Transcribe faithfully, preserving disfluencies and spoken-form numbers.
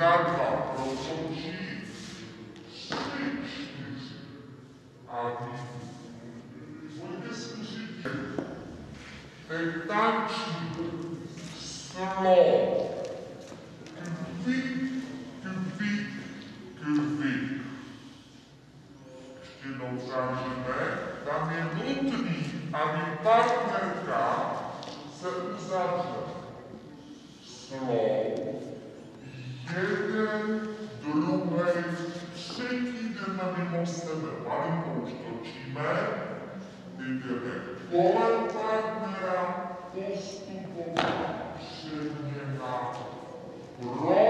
na dva prodlouží, tři, čtyři a pojďte si říct, teď tančí slow, kvík, kvík, kvík. Ještě jednou zažijeme, tam je nutný, aby partnerka se uzavřela. Slow, jeden, druhý, třetí jdeme mimo sebe, malinko už točíme, jdeme kolem partnera, postupovat předně na pro